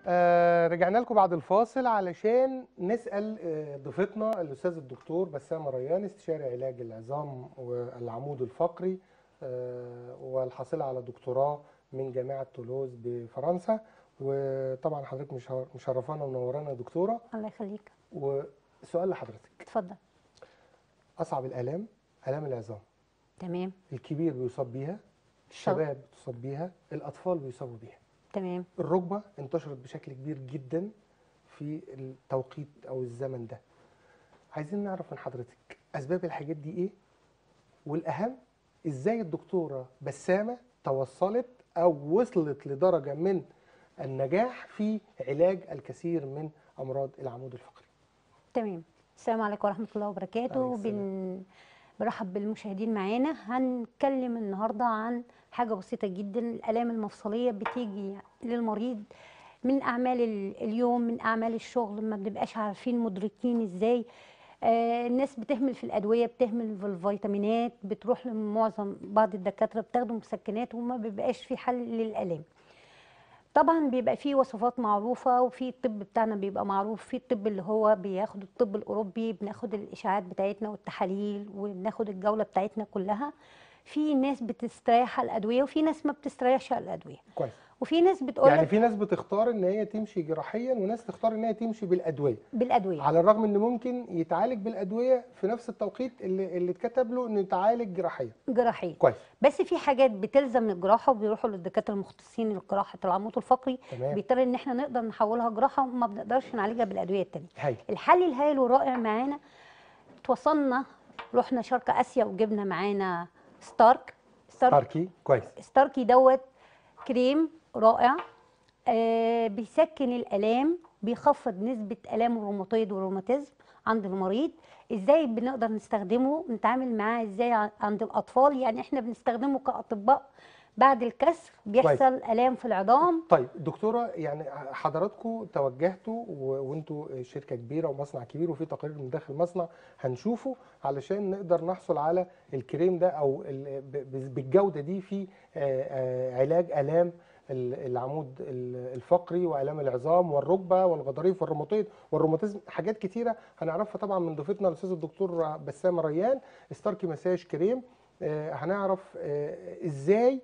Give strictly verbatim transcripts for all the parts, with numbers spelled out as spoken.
آه رجعنا لكم بعد الفاصل علشان نسأل آه ضيفتنا الأستاذ الدكتور بسام ريان، استشاري علاج العظام والعمود الفقري، آه والحاصلة على دكتوراه من جامعة تولوز بفرنسا. وطبعا حضرتك مشرفانا ومنورانا يا دكتورة. الله يخليك. وسؤال لحضرتك، اتفضل. أصعب الآلام آلام العظام. تمام. الكبير بيصاب بيها، الشباب بتصاب بيها، الأطفال بيصابوا بيها. تمام. الركبة انتشرت بشكل كبير جدا في التوقيت أو الزمن ده. عايزين نعرف من حضرتك أسباب الحاجات دي إيه؟ والأهم إزاي الدكتورة بسامة توصلت أو وصلت لدرجة من النجاح في علاج الكثير من أمراض العمود الفقري. تمام. السلام عليكم ورحمة الله وبركاته. بن... برحب بالمشاهدين معانا. هنتكلم النهاردة عن حاجة بسيطة جدا. الآلام المفصلية بتيجي للمريض من أعمال اليوم، من أعمال الشغل، ما بنبقاش عارفين مدركين إزاي. آه الناس بتهمل في الأدوية، بتهمل في الفيتامينات، بتروح لمعظم بعض الدكاترة بتاخدوا مسكنات وما بيبقاش في حل للآلام. طبعا بيبقى فيه وصفات معروفه، وفي الطب بتاعنا بيبقى معروف، في الطب اللي هو بياخد الطب الاوروبي، بناخد الاشاعات بتاعتنا والتحاليل وبناخد الجوله بتاعتنا كلها. في ناس بتستريح على الادويه وفي ناس ما بتستريحش على الادويه. كويس. وفي ناس بتقول يعني لك في ناس بتختار ان هي تمشي جراحيا وناس تختار ان هي تمشي بالادويه. بالادويه على الرغم ان ممكن يتعالج بالادويه في نفس التوقيت اللي اللي اتكتب له انه يتعالج جراحيا. جراحيا. كويس. بس في حاجات بتلزم الجراحه وبيروحوا للدكاتره المختصين لجراحه العمود الفقري. تمام. بيضطر ان احنا نقدر نحولها جراحه وما بنقدرش نعالجها بالادويه الثانيه. هاي. الحل الهائل والرائع معانا، توصلنا رحنا شرق اسيا وجبنا معانا ستارك. ستاركي. كويس. ستاركي دوت كريم رائع. آه بيسكن الالام، بيخفض نسبه الام الروماتويد والروماتيزم عند المريض. ازاي بنقدر نستخدمه، نتعامل معاه ازاي عند الاطفال؟ يعني احنا بنستخدمه كاطباء بعد الكسر بيحصل كويس. الام في العظام. طيب دكتوره، يعني حضراتكم توجهتوا وانتوا شركه كبيره ومصنع كبير وفي تقارير من داخل المصنع هنشوفه علشان نقدر نحصل على الكريم ده او بالجوده دي في علاج الام العمود الفقري والام العظام والركبه والغضاريف والروماتويد والروماتيزم. حاجات كتيره هنعرفها طبعا من ضيفتنا الاستاذ الدكتور بسام ريان. ستاركي مساج كريم. هنعرف ازاي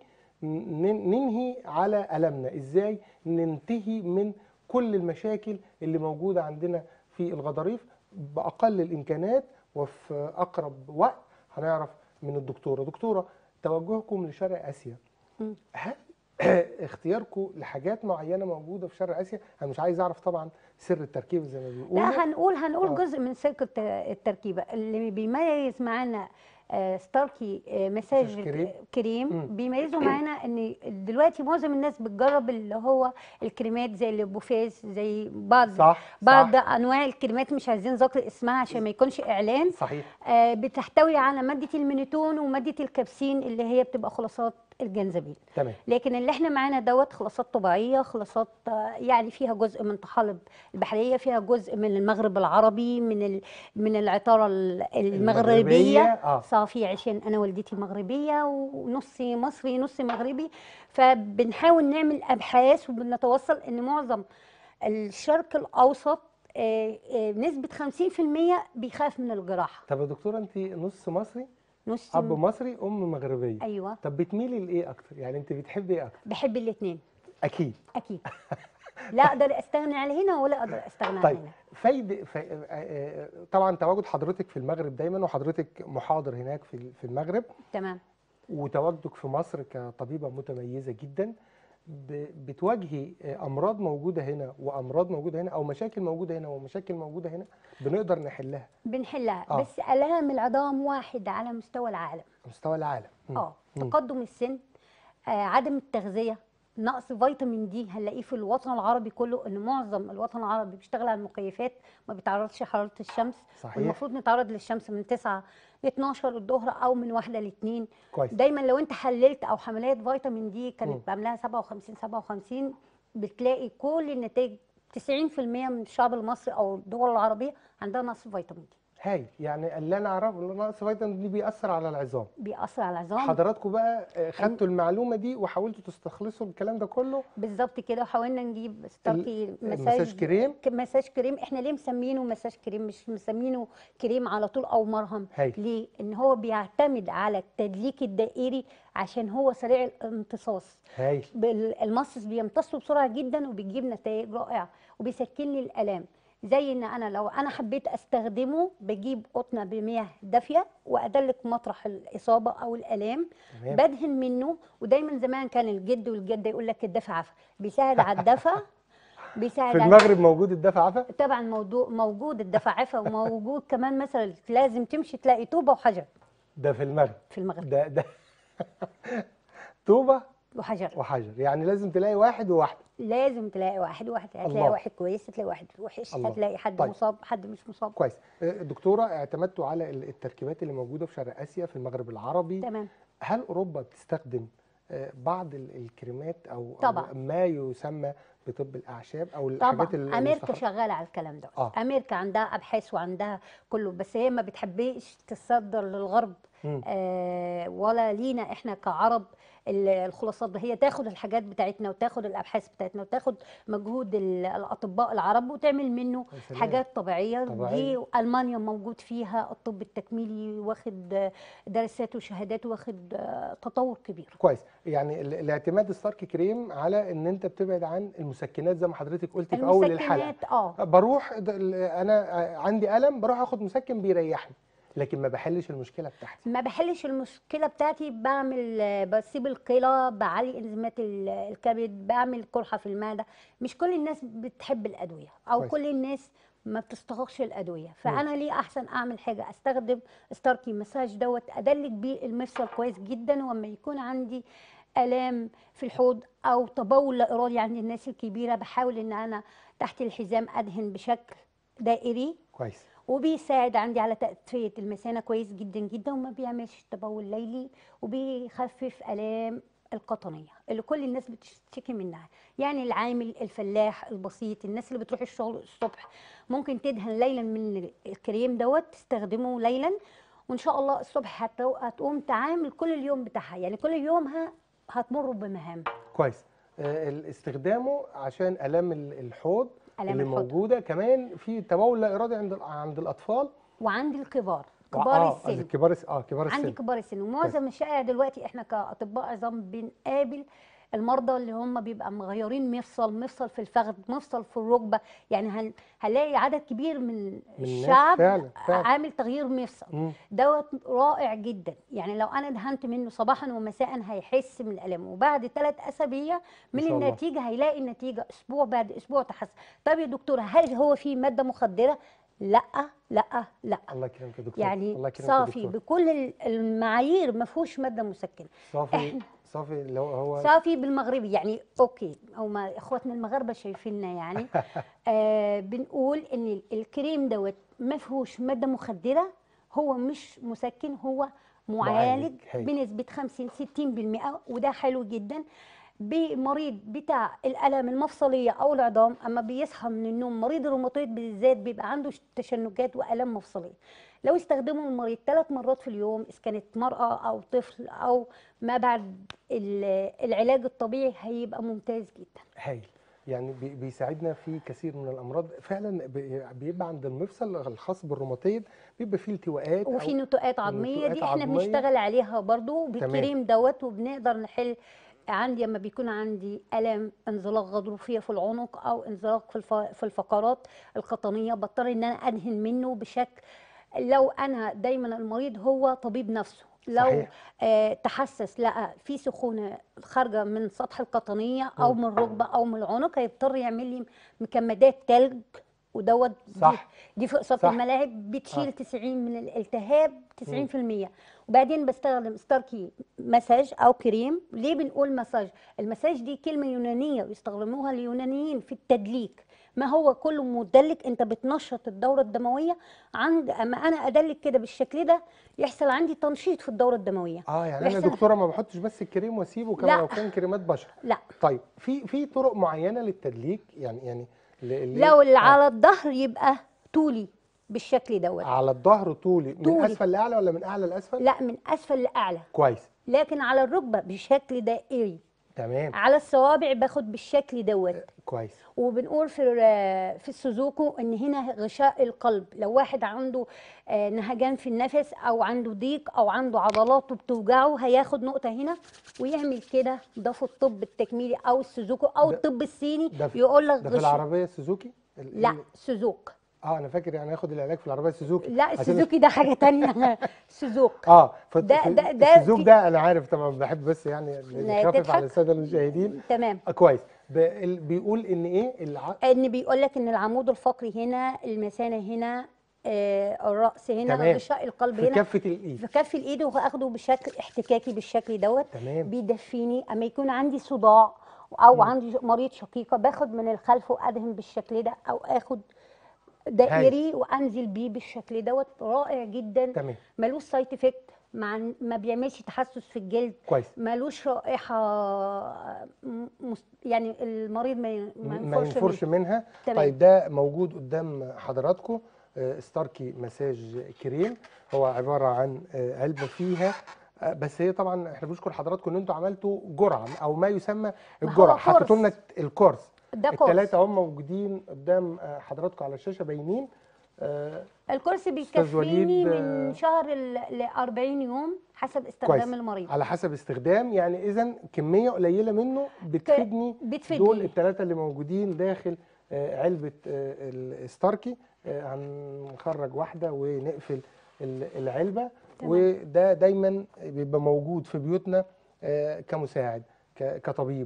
ننهي على ألمنا، ازاي ننتهي من كل المشاكل اللي موجودة عندنا في الغضاريف بأقل الإمكانات وفي أقرب وقت. هنعرف من الدكتورة. دكتورة، توجهكم لشرق آسيا، هل اختياركم لحاجات معينة موجودة في شرق آسيا؟ أنا مش عايز أعرف طبعا سر التركيب زي ما بيقولوا. لا، هنقول هنقول آه. جزء من سر التركيبة اللي بيميز معانا ستاركي مساج كريم, كريم بيميزوا معانا ان دلوقتي معظم الناس بتجرب اللي هو الكريمات زي البوفيز، زي بعض صح بعض صح. انواع الكريمات مش عايزين ذكر اسمها عشان ما يكونش اعلان. صحيح. آه بتحتوي على ماده المينيتون وماده الكابسين اللي هي بتبقى خلاصات الجنزبيل. تمام. لكن اللي احنا معانا دوت خلاصات طبيعيه، خلاصات يعني فيها جزء من طحالب البحريه، فيها جزء من المغرب العربي، من من العطاره المغربيه, المغربية. آه. صافي عشان انا والدتي مغربيه ونصي مصري نصي مغربي. فبنحاول نعمل ابحاث وبنتوصل ان معظم الشرق الاوسط نسبه خمسين في المية بيخاف من الجراحه. طب يا دكتوره، انت نص مصري، نص اب مصري ام مغربيه. ايوه. طب بتميلي لايه اكتر؟ يعني انت بتحبي ايه اكتر؟ بحب الاثنين. اكيد اكيد. لا اقدر استغنى على هنا ولا اقدر استغنى طيب. عن هنا. فايده في... طبعا تواجد حضرتك في المغرب دايما، وحضرتك محاضر هناك في في المغرب. تمام. وتواجدك في مصر كطبيبه متميزه جدا، بتواجهي امراض موجوده هنا وامراض موجوده هنا، او مشاكل موجوده هنا ومشاكل موجوده هنا بنقدر نحلها. بنحلها. آه. بس الام العظام واحد على مستوى العالم. مستوى العالم. اه تقدم السن، آه عدم التغذيه، نقص فيتامين دي هنلاقيه في الوطن العربي كله، ان معظم الوطن العربي بيشتغل على المكيفات، ما بيتعرضش حراره الشمس. صحيح. والمفروض نتعرض للشمس من تسعة ل اتناشر الظهر او من واحدة ل اتنين. كويس. دايما لو انت حللت او حملات فيتامين دي كانت بعملها سبعة وخمسين سبعة وخمسين، بتلاقي كل النتائج تسعين في المية من الشعب المصري او الدول العربيه عندها نقص فيتامين دي. هاي يعني اللي انا اعرفه اللي نقص فيتامين دي بيأثر على العظام. بيأثر على العظام. حضراتكم بقى آه، خدتوا المعلومه دي وحاولتوا تستخلصوا الكلام ده كله. بالظبط كده، وحاولنا نجيب ستاركي مساج مساج كريم. ك- مساج كريم. احنا ليه مسمينه مساج كريم مش مسمينه كريم على طول او مرهم؟ هاي. ليه؟ ان هو بيعتمد على التدليك الدائري عشان هو سريع الامتصاص. هاي. بال- المصص بيمتصه بسرعه جدا وبيجيب نتائج رائعه وبيسكن لي الالام. زي ان انا لو انا حبيت استخدمه بجيب قطنه بمياه دافيه وادلك مطرح الاصابه او الالام. تمام. بدهن منه. ودايما زمان كان الجد والجده يقول لك الدفع عفا، بيساعد على الدفع. بيساعد في على المغرب موجود الدفع عفا؟ طبعا موضوع موجود الدفع عفا، وموجود كمان مثلا لازم تمشي تلاقي طوبه وحجر ده في المغرب. في المغرب. ده ده طوبه وحجر. وحجر، يعني لازم تلاقي واحد وواحده. لازم تلاقي واحد وواحد، هتلاقي الله. واحد كويس هتلاقي واحد وحش، الله. هتلاقي حد طيب. مصاب حد مش مصاب. كويس. آه، دكتوره، اعتمدتوا على ال- التركيبات اللي موجوده في شرق اسيا في المغرب العربي. تمام. هل اوروبا بتستخدم آه، بعض ال- الكريمات او طبعا. أو ما يسمى بطب الاعشاب او الحاجات طبعا اللي امريكا المستخ- شغاله على الكلام ده. آه. امريكا عندها ابحاث وعندها كله، بس هي ما بتحبش تصدر للغرب. مم. آه ولا لينا احنا كعرب ال- الخلاصات دي. هي تاخد الحاجات بتاعتنا وتاخد الابحاث بتاعتنا وتاخد مجهود ال- الاطباء العرب وتعمل منه يا سلام. حاجات طبيعيه. طبيعية. دي المانيا موجود فيها الطب التكميلي، واخد آه، دراسات وشهادات، واخد آه، تطور كبير. كويس. يعني ال- الاعتماد الستارك كريم على ان انت بتبعد عن المسكنات زي ما حضرتك قلت في اول الحلقه. المسكنات اه بروح د- ال- انا عندي الم بروح اخد مسكن بيريحني، لكن ما بحلش المشكله بتاعتي. ما بحلش المشكله بتاعتي. بعمل آه، بسيب القيله، بعلي انزيمات ال- الكبد، بعمل قرحه في المعده. مش كل الناس بتحب الادويه او كويس. كل الناس ما بتستغرقش الادويه. فانا ليه احسن اعمل حاجه استخدم ستاركي مساج دوت ادلك بيه المفصل كويس جدا. واما يكون عندي الام في الحوض او تبول لا ارادي عند الناس الكبيره، بحاول ان انا تحت الحزام ادهن بشكل دائري، كويس. وبيساعد عندي على تدفئة المثانة كويس جدا جدا، وما بيعملش تبول ليلي، وبيخفف آلام القطنية اللي كل الناس بتشتكي منها. يعني العامل الفلاح البسيط، الناس اللي بتروح الشغل الصبح، ممكن تدهن ليلا من الكريم دوت، تستخدمه ليلا، وان شاء الله الصبح هتو- هتقوم تعامل كل اليوم بتاعها. يعني كل يوم ها- هتمر بمهام. كويس. آه، ال- استخدامه عشان الام ال- الحوض آلام اللي الحوض. موجوده، كمان في تبول لا ارادي عند ال- عند الاطفال وعندي الكبار، كبار آه، السن. كبار الس- اه كبار عندي السن. كبار السن. ومعظم الشائع دلوقتي احنا كاطباء عظام بنقابل المرضى اللي هم بيبقى مغيرين مفصل، مفصل في الفخذ، مفصل في الركبه. يعني هن- هنلاقي عدد كبير من الناس الشعب فعلا- فعلا. عامل تغيير مفصل. مم. دوت رائع جدا. يعني لو انا دهنت منه صباحا ومساء هيحس من الالم، وبعد ثلاث اسابيع من شاء الله. النتيجه هيلاقي النتيجه اسبوع بعد اسبوع تحسن. طب يا دكتوره، هل هو في ماده مخدره؟ لا لا لا. الله يكرمك يا دكتور. يعني الله يكرمك يا صافي دكتور. بكل ال- المعايير، ما فيهوش ماده مسكنه. صافي صافي اللي هو هو صافي بالمغربي يعني اوكي، هما اخواتنا المغاربه شايفيننا يعني. آه بنقول ان ال- الكريم دوت ما فيهوش ماده مخدره، هو مش مسكن، هو معالج معالج. هاي. بنسبه خمسين ستين بالمئة، وده حلو جدا. بمريض بتاع الالام المفصليه او العظام، اما بيصحى من النوم مريض الروماتويد بالذات بيبقى عنده تشنجات والام مفصليه، لو استخدموا المريض ثلاث مرات في اليوم، اذا كانت مراه او طفل او ما بعد ال- العلاج الطبيعي، هيبقى ممتاز جدا. هايل. يعني بي- بيساعدنا في كثير من الامراض فعلا. بي- بيبقى عند المفصل الخاص بالروماتيد بيبقى فيه التواءات وفي أو نتوءات عظميه، نتوءات دي احنا عظمية. بنشتغل عليها برضو تمام. بالكريم دوت، وبنقدر نحل. عندي لما بيكون عندي الام انزلاق غضروفيه في العنق او انزلاق في الف- في الفقرات القطنيه، بضطر ان انا ادهن منه بشكل. لو انا دايما المريض هو طبيب نفسه، لو صحيح. آه تحسس لقى في سخونه خارجه من سطح القطنيه او مم. من الركبه او من العنق، هيضطر يعمل لي مكمدات تلج. ودوت صح. دي, دي في اقساط صح. الملاعب بتشيل آه. تسعين من الالتهاب تسعين في المية. وبعدين بستخدم ستاركي مساج او كريم. ليه بنقول مساج؟ المساج دي كلمه يونانيه ويستخدموها اليونانيين في التدليك. ما هو كله مدلك، انت بتنشط الدوره الدمويه. عند اما انا ادلك كده بالشكل ده، يحصل عندي تنشيط في الدوره الدمويه. اه يعني انا يا يحصل- دكتوره ما بحطش بس الكريم واسيبه كما لا. لو كان كريمات بشره. لا، طيب في في طرق معينه للتدليك، يعني يعني ل- ل- لو اللي آه. على الظهر يبقى طولي، بالشكل دوت. على الظهر طولي من طولي. اسفل لاعلى ولا من اعلى لاسفل؟ لا، من اسفل لاعلى، كويس. لكن على الركبه بشكل دائري. تمام. على الصوابع باخد بالشكل دوت. كويس. وبنقول في في السوزوكو ان هنا غشاء القلب، لو واحد عنده آه، نهجان في النفس او عنده ضيق او عنده عضلاته بتوجعه، هياخد نقطه هنا ويعمل كده. ده في الطب التكميلي او السوزوكو او ده- الطب الصيني، ده في- يقول لك ده في العربيه السوزوكي؟ ال- لا، ال- سوزوك. اه انا فاكر يعني ياخد العلاج في العربيه السوزوكي. لا، عشان- السوزوكي ده حاجه تانية. سوزوك. اه ف- ده- في- ده- ده السوزوك في- ده انا عارف طبعا، بحب بس يعني لا نخفف تضحك. على الساده المشاهدين. تمام. آه كويس. ب- ال- بيقول ان ايه الع... ان بيقول لك ان العمود الفقري هنا، المثانه هنا، آه الراس هنا، تمام. غشاء القلب في هنا، كفه الايد. في كف الايد، واخده بشكل احتكاكي بالشكل دوت. تمام. بيدفيني. اما يكون عندي صداع او مم. عندي مريض شقيقه، باخد من الخلف وادهن بالشكل ده، او اخد دائري وانزل بيه بالشكل دوت. رائع جدا. تمام. ملوش سايد افكت، مع ما بيعملش تحسس في الجلد. كويس. ملوش رائحه م- مس- يعني المريض ما ي- ما ما ينفرش ينفرش منها. منها. تمام. طيب ده موجود قدام حضراتكم، آه، ستاركي مساج كريم. هو عباره عن آه، علبه فيها آه، بس هي طبعا احنا بنشكر حضراتكم ان انتوا عملتوا جرعه او ما يسمى ما هو الجرعه، حطيتوا لنا كورس. الكورس. ده كورس. الثلاثه هم موجودين قدام آه، حضراتكم على الشاشه باينين. آه، الكورس أستاذ بيكفيني وليد، من آه، شهر ل أربعين يوم حسب استخدام كويس. المريض. على حسب استخدام، يعني اذا كميه قليله منه بتفيدني. بتفيدني. دول الثلاثه اللي موجودين داخل آه، علبه آه، الستاركي. آه، هنخرج واحده ونقفل ال- العلبه. تمام. وده دايما بيبقى موجود في بيوتنا آه، كمساعد، ك- كطبيب،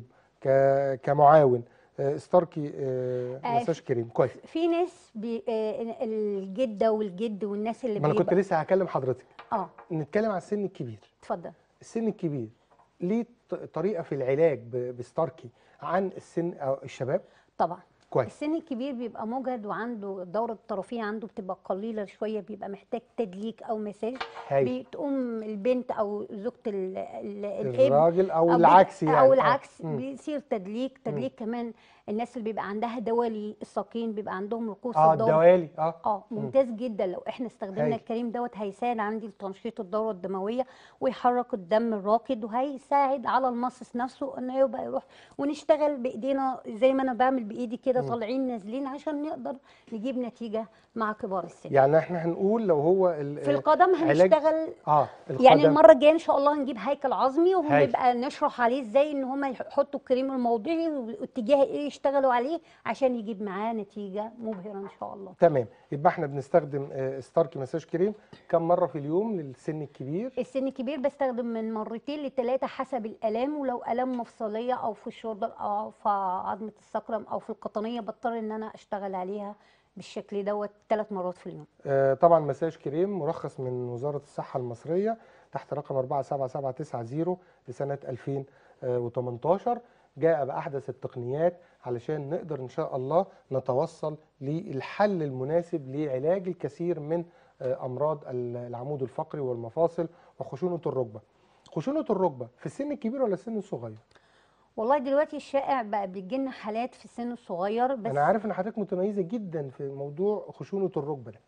ك- كمعاون. آه، ستاركي آه، آه، مساج كريم. كويس. في ناس بي آه، الجده والجد والناس اللي ما انا كنت بيبقى- لسه هكلم حضرتك. اه نتكلم على السن الكبير. اتفضل. السن الكبير ليه ط- طريقه في العلاج ب- بستاركي عن السن او الشباب؟ طبعا. كويس. السن الكبير بيبقى مجهد وعنده الدوره الطرفيه عنده بتبقى قليله شويه، بيبقى محتاج تدليك او مساج. هاي. بتقوم البنت او زوجة ال- ال- الابن الراجل او بي- العكس يعني. او آه. العكس مم. بيصير تدليك. تدليك كمان الناس اللي بيبقى عندها دوالي الساقين، بيبقى عندهم رقوص اه الدوره. الدوالي. اه اه ممتاز جدا. لو احنا استخدمنا هاي. الكريم دوت هيساعد عندي لتنشيط الدوره الدمويه، ويحرك الدم الراكد، وهيساعد على المصص نفسه انه يبقى يروح. ونشتغل بايدينا زي ما انا بعمل بايدي كده، مم. طالعين نازلين، عشان نقدر نجيب نتيجه مع كبار السن. يعني احنا هنقول لو هو ال- في القدم علاج- هنشتغل اه القدم. يعني المره الجايه ان شاء الله هنجيب هيكل عظمي، هاي. وهنبقى نشرح عليه ازاي ان هم يحطوا الكريم الموضعي واتجاه ايه يشتغلوا عليه عشان يجيب معاه نتيجه مبهره ان شاء الله. تمام. يبقى احنا بنستخدم آه، ستاركي مساج كريم كم مره في اليوم للسن الكبير؟ السن الكبير بستخدم من مرتين لثلاثه حسب الالام، ولو الام مفصليه او في الشولدر او في عظمه السكرم او في القطنيه بضطر ان انا اشتغل عليها بالشكل دوت ثلاث مرات في اليوم. آه، طبعا مساج كريم مرخص من وزاره الصحه المصريه تحت رقم أربعة سبعة سبعة تسعة صفر لسنه ألفين وتمنتاشر. جاء باحدث التقنيات علشان نقدر ان شاء الله نتوصل للحل المناسب لعلاج الكثير من آه، امراض العمود الفقري والمفاصل وخشونه الركبه. خشونه الركبه في السن الكبير ولا السن الصغير؟ والله دلوقتي الشائع بقى بيجيلنا حالات في السن الصغير بس. انا عارف ان حضرتك متميزه جدا في موضوع خشونه الركبه ده.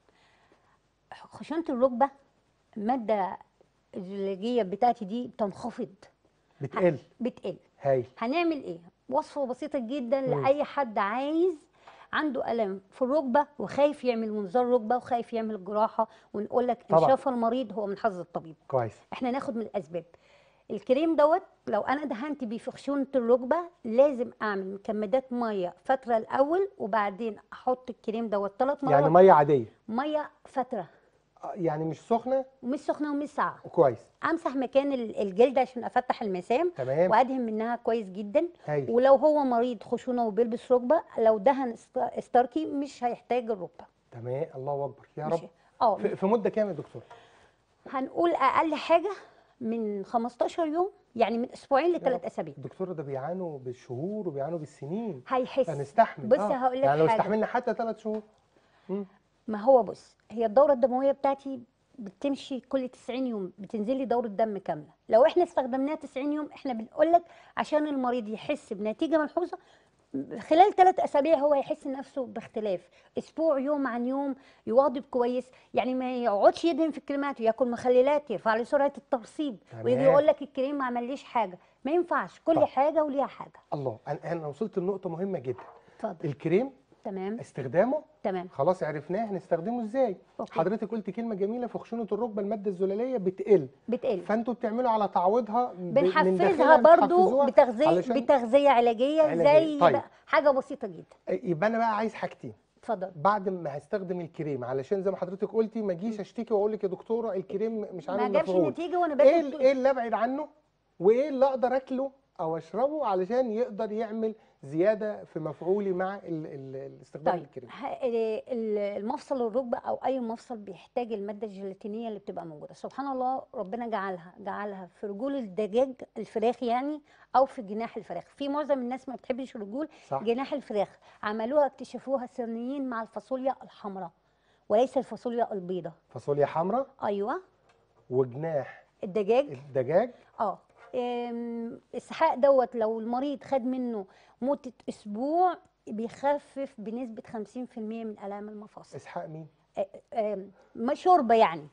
خشونه الركبه الماده الزجاجيه بتاعتي دي بتنخفض، بتقل. بتقل. هاي. هنعمل ايه؟ وصفه بسيطه جدا مم. لاي حد عايز عنده الم في الركبه وخايف يعمل منظار ركبه وخايف يعمل جراحه، ونقول لك ان طبعا. شاف المريض هو من حظ الطبيب. كويس. احنا ناخد من الاسباب. الكريم دوت لو انا دهنت بيه في خشونه الركبه لازم اعمل مكمدات ميه فتره الاول، وبعدين احط الكريم دوت ثلاث مرات. يعني ميه عاديه؟ ميه فتره، آه، يعني مش سخنه؟ ومش سخنه ومش ساقعه. كويس. امسح مكان ال- الجلد عشان افتح المسام، تمام. وادهن منها كويس جدا. هايل. ولو هو مريض خشونه وبيلبس ركبه، لو دهن است- ستاركي مش هيحتاج الركبه. تمام. الله اكبر يا مش- رب. اه في, في مده كام يا دكتور؟ هنقول اقل حاجه من خمستاشر يوم، يعني من اسبوعين يا لثلاث رب. اسابيع. الدكتور ده بيعانوا بالشهور وبيعانوا بالسنين. هيحس. هنستحمل. بص آه. هقول لك يعني لو حاجه. استحملنا حتى ثلاث شهور. مم. ما هو بص، هي الدوره الدمويه بتاعتي بتمشي كل تسعين يوم، بتنزل لي دوره دم كامله. لو احنا استخدمناها تسعين يوم احنا بنقول لك عشان المريض يحس بنتيجه ملحوظه خلال ثلاث اسابيع هو هيحس نفسه باختلاف، اسبوع يوم عن يوم يواظب كويس، يعني ما يقعدش يدهن في الكريمات وياكل مخللات يرفع له سرعه الترسيب ويجي تمام. يقول لك الكريم ما عمليش حاجه، ما ينفعش، كل طب. حاجه وليها حاجه. الله، انا انا وصلت لنقطه مهمه جدا. اتفضل. الكريم تمام استخدامه تمام. خلاص عرفناه هنستخدمه ازاي. أوكي. حضرتك قلت كلمه جميله، في خشونه الركبه الماده الزلاليه بتقل بتقل، فانتوا بتعملوا على تعويضها ب- من بنحفزها داخلها برضو بتحفزوها بتغذيه علشان بتغذيه علاجيه, علاجية. زي طيب. بقى حاجه بسيطه جدا. يبقى انا بقى عايز حاجتين اتفضل. بعد ما هستخدم الكريم، علشان زي ما حضرتك قلتي ما اجيش اشتكي واقول لك يا دكتوره الكريم مش عامل ما جابش مفعول. نتيجه وانا ايه باكل. ال- ايه اللي ابعد عنه وايه اللي اقدر اكله او اشربه علشان يقدر يعمل زياده في مفعولي مع ال ال الاستخدام طيب الكريم. ه- ال- المفصل الركبه او اي مفصل بيحتاج الماده الجيلاتينيه اللي بتبقى موجوده، سبحان الله ربنا جعلها جعلها في رجول الدجاج الفراخ يعني، او في جناح الفراخ. في معظم الناس ما بتحبش رجول صح. جناح الفراخ، عملوها اكتشفوها الصينيين مع الفاصوليا الحمراء وليس الفاصوليا البيضاء. فاصوليا حمراء ايوه. وجناح الدجاج. الدجاج. اه أم، السحاق دوت لو المريض خد منه مدة أسبوع بيخفف بنسبة خمسين في المية من آلام المفاصل. اسحاق مين؟ أ- أم، ما شوربة يعني.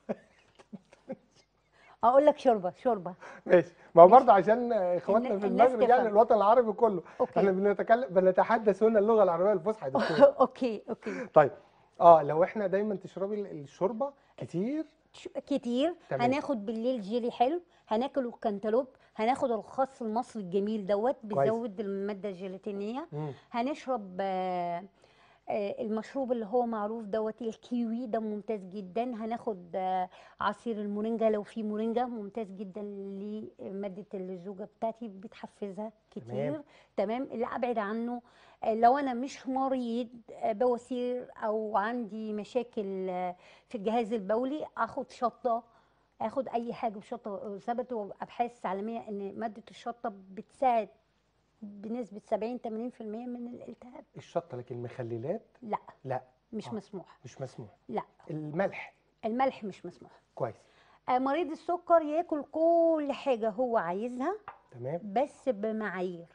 أقول لك شوربة شوربة. ماشي، ما هو برضه عشان اخواتنا الن- في الناس المغرب يعني تفهم. الوطن العربي كله أوكي. احنا بنتكلم بنتحدث هنا اللغه العربيه الفصحى يا دكتور. أوكي أوكي. طيب اه لو احنا دايما تشربي ال- الشوربه كتير. ش- كتير. تمام. هناخد بالليل جيلي حلو، هناكل الكنتالوب، هناخد الخس المصري الجميل دوت بيزود المادة الجيلاتينية. مم. هنشرب آه، آه، المشروب اللي هو معروف دوت الكيوي ده ممتاز جدا. هناخد آه، عصير المورينجا لو في مورينجا ممتاز جدا لمادة الزوجة بتاعتي بتحفزها كتير. تمام. تمام. اللي ابعد عنه آه، لو انا مش مريض آه، بواسير او عندي مشاكل آه، في الجهاز البولي، اخد شطة، اخد اي حاجة بشطة. ثبتوا ابحاث عالمية ان مادة الشطة بتساعد بنسبة سبعين ثمانين في المية من الالتهاب. الشطه، لكن المخللات لا لا مش آه. مسموح. مش مسموح. لا الملح الملح مش مسموح. كويس. آه، مريض السكر ياكل كل حاجة هو عايزها تمام. بس بمعايير،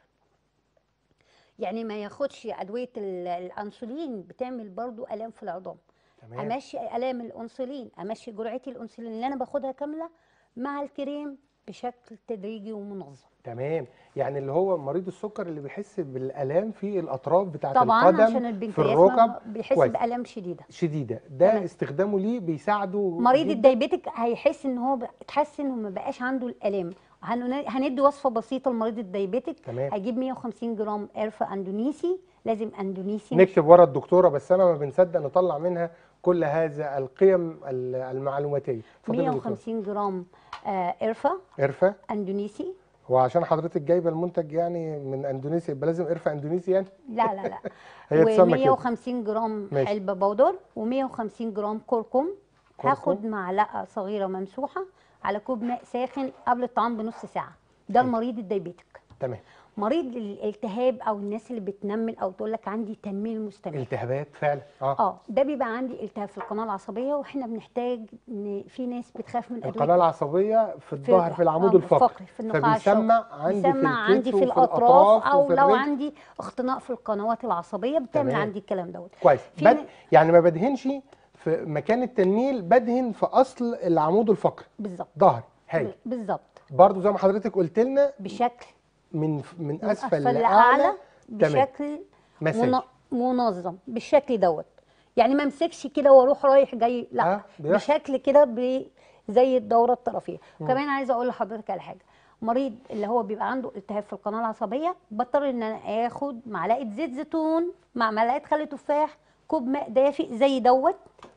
يعني ما ياخدش أدوية ال- الأنسولين بتعمل برضو آلام في العظام. تمام. أمشي آلام الأنسولين، أمشي جرعتي الأنسولين اللي أنا باخدها كاملة مع الكريم بشكل تدريجي ومنظم. تمام، يعني اللي هو مريض السكر اللي بيحس بالالام في الاطراف بتاعه طبعا القدم عشان في البنكرياس الركب ما بيحس كويس. بآلام شديدة. شديده، ده تمام. استخدامه ليه بيساعده مريض جداً. الدايبيتك هيحس ان هو اتحسن وما بقاش عنده الالام. هن- هندي وصفه بسيطه لمريض الدايبيتك. تمام. هيجيب مية وخمسين جرام قرفه اندونيسي، لازم اندونيسي. مش- نكتب ورا الدكتوره، بس انا ما بنصدق نطلع منها كل هذا القيم ال- المعلوماتيه. اتفضلي يا مية دكتورة. وخمسين جرام آه قرفه قرفه. اندونيسي. هو عشان حضرتك جايبه المنتج يعني من اندونيسيا يبقى لازم قرفه اندونيسي يعني؟ لا لا لا. هي تسمى كده. و150 جرام ماشي. حلبة بودر و150 جرام كركم. كركم. هاخد معلقه صغيره ممسوحه على كوب ماء ساخن قبل الطعام بنص ساعه. ده حلو. المريض الدايبيتك. تمام. مريض الالتهاب او الناس اللي بتنمل او تقول لك عندي تنميل مستمر، التهابات فعلا اه اه ده بيبقى عندي التهاب في القناه العصبيه، واحنا بنحتاج ان في ناس بتخاف من ادويه القناه العصبيه في الظهر في العمود آه، الفقري، في النخاع فبيسمع عندي في بيسمع عندي الكتف في وفي الاطراف او وفي لو الرجل. عندي اختناق في القنوات العصبيه بتعمل تمام. عندي الكلام دوت. كويس. في بد... ن- يعني ما بدهنش في مكان التنميل، بدهن في اصل العمود الفقري بالظبط ظهري. هاي بالظبط برضو زي ما حضرتك قلت لنا بشكل من من من اسفل أسفل لاعلى. لأعلى تمام. بشكل مساج. من- منظم بالشكل دوت. يعني ما امسكش كده واروح رايح جاي، لا آه، بيحصل. بشكل كده ب- زي الدوره الطرفيه. وكمان عايزه اقول لحضرتك على حاجه، مريض اللي هو بيبقى عنده التهاب في القناه العصبيه بضطر ان انا اخد معلقه زيت زيتون مع معلقه خل تفاح كوب ماء دافئ زي دوت،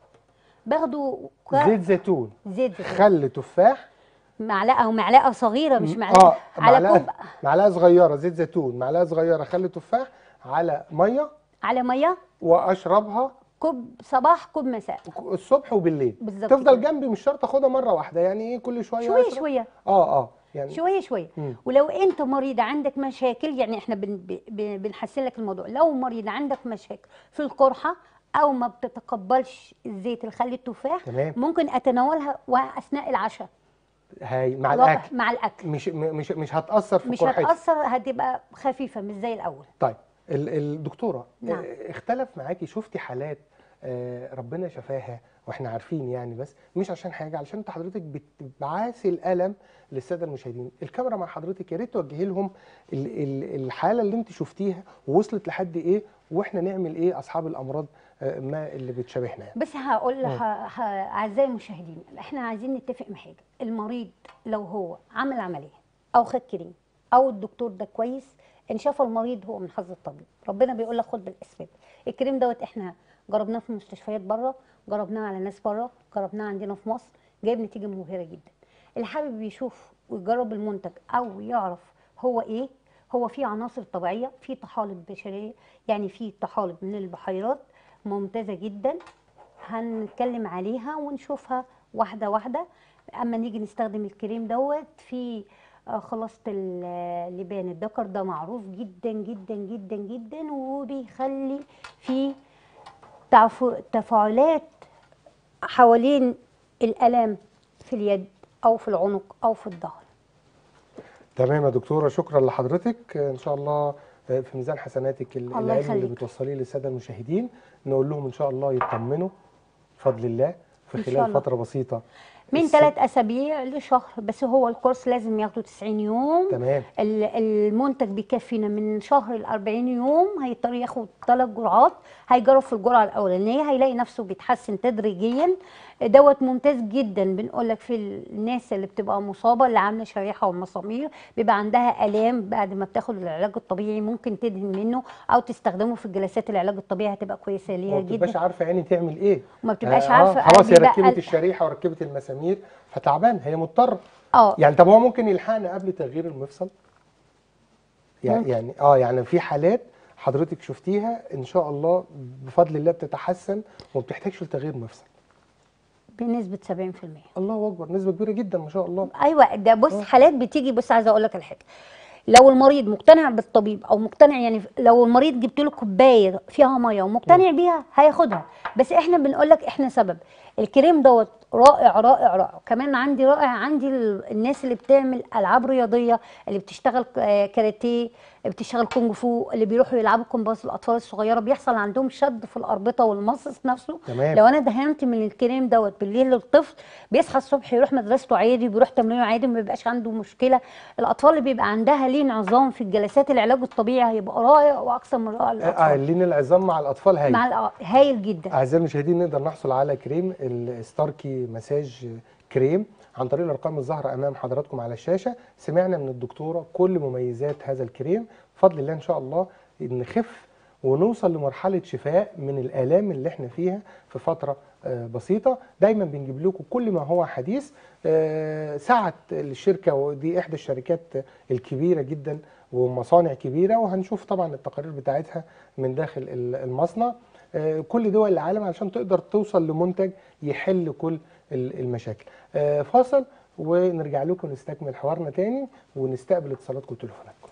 باخده ك- زيت زيتون، زيت زيتون خل تفاح، معلقه او معلقه صغيره مش معلقه اه على معلقه كوب معلقه صغيره زيت زيتون، معلقه صغيره خل تفاح على ميه، على ميه، واشربها كوب صباح كوب مساء. الصبح وبالليل. بالظبط تفضل كده. جنبي، مش شرط اخدها مره واحده، يعني ايه كل شويه شويه أشرب. شويه اه اه يعني شويه شويه. مم. ولو انت مريض عندك مشاكل، يعني احنا بن ب- بنحسن لك الموضوع. لو مريض عندك مشاكل في القرحه او ما بتتقبلش زيت الخل التفاح، تمام. ممكن اتناولها واثناء العشاء هاي مع ربع- الاكل مع الاكل مش م- مش مش هتاثر في مش قرحتي. هتاثر، هتبقى خفيفه مش زي الاول. طيب ال- الدكتوره نعم. آه، اختلف معاكي، شفتي حالات آه، ربنا شفاها واحنا عارفين يعني، بس مش عشان حاجه، علشان انت حضرتك بتبعثي الالم للساده المشاهدين. الكاميرا مع حضرتك، يا ريت توجهي لهم ال- ال- الحاله اللي انت شفتيها ووصلت لحد ايه، واحنا نعمل ايه اصحاب الامراض آه، ما اللي بتشابهنا يعني. بس هقول مم. ه- ه- اعزائي المشاهدين، احنا عايزين نتفق مع حاجه. المريض لو هو عمل عمليه او خد كريم او الدكتور ده كويس، ان شاف المريض هو من حظ الطبيب. ربنا بيقول لك خد بالاسباب. الكريم دوت احنا جربناه في مستشفيات بره، جربناه على ناس بره، جربناه عندنا في مصر، جايب نتيجه مبهره جدا. اللي حابب يشوف ويجرب المنتج او يعرف هو ايه، هو فيه عناصر طبيعيه، فيه طحالب بشريه، يعني فيه طحالب من البحيرات ممتازه جدا، هنتكلم عليها ونشوفها واحدة واحدة. اما نيجي نستخدم الكريم دوت في آه، خلاصة ال- لبان الذكر، ده معروف جدا جدا جدا جدا، وبيخلي في تعف- تفاعلات حوالين الآلام في اليد أو في العنق أو في الظهر. تمام يا دكتوره، شكرا لحضرتك. آه، ان شاء الله آه، في ميزان حسناتك ال- الله العلم اللي يخليك. بتوصليه للساده المشاهدين. نقول لهم ان شاء الله يطمنوا بفضل الله في إن شاء خلال الله. فتره بسيطه. من الس- ثلاث اسابيع لشهر، بس هو الكورس لازم ياخده تسعين يوم. تمام. ال- المنتج بيكفينا من شهر ل أربعين يوم. هيضطر ياخد ثلاث جرعات، هيجرب في الجرعه الاولانيه هيلاقي نفسه بيتحسن تدريجيا. دوت ممتاز جدا. بنقول لك في الناس اللي بتبقى مصابه، اللي عامله شريحه ومسامير، بيبقى عندها الام بعد ما بتاخد العلاج الطبيعي، ممكن تدهن منه او تستخدمه في الجلسات العلاج الطبيعي، هتبقى كويسه ليها وما بتبقاش جدا. عارفه يعني تعمل ايه. وما بتبقاش اه عارفه آه، خلاص هي بيبقى ركبت ال- الشريحه وركبت المسامير فتعبان، هي مضطره. اه يعني طب هو ممكن يلحقنا قبل تغيير المفصل؟ يعني ممكن. يعني اه يعني في حالات حضرتك شفتيها ان شاء الله بفضل الله بتتحسن وما بتحتاجش لتغيير مفصل. بنسبه سبعين في المية. الله اكبر، نسبه كبيره جدا ما شاء الله. ايوه، ده بص اه حالات بتيجي. بص عايزه اقول لك الحاجه، لو المريض مقتنع بالطبيب او مقتنع، يعني لو المريض جبت له كوبايه فيها ميه ومقتنع بيها هياخدها. بس احنا بنقول لك احنا سبب. الكريم دوت رائع رائع رائع. كمان عندي رائع، عندي ال- الناس اللي بتعمل العاب رياضيه، اللي بتشتغل ك- آه كاراتيه، بتشتغل كونج فو، اللي بيروحوا يلعبوا كومباس. الاطفال الصغيره بيحصل عندهم شد في الاربطه والمصص نفسه. تمام. لو انا دهنت من الكريم دوت بالليل للطفل، بيصحى الصبح يروح مدرسته عادي، بيروح تمرينه عادي، ما بيبقاش عنده مشكله. الاطفال اللي بيبقى عندها لين عظام في الجلسات العلاج الطبيعي هيبقى رائع واكثر من رائع آه، للاطفال. لين العظام مع الاطفال هاي. مع الأ- هايل جدا. اعزائي المشاهدين، نقدر نحصل على كريم الستاركي مساج كريم عن طريق الارقام الظاهره امام حضراتكم على الشاشه. سمعنا من الدكتوره كل مميزات هذا الكريم، بفضل الله ان شاء الله نخف ونوصل لمرحله شفاء من الالام اللي احنا فيها في فتره آه، بسيطه. دايما بنجيب لكم كل ما هو حديث. آه، سعت الشركه، ودي احدى الشركات الكبيره جدا ومصانع كبيره، وهنشوف طبعا التقارير بتاعتها من داخل المصنع، آه، كل دول العالم، علشان تقدر توصل لمنتج يحل كل ال- المشاكل. آه، فاصل ونرجع لكم نستكمل حوارنا تاني ونستقبل اتصالاتكم وتليفوناتكم.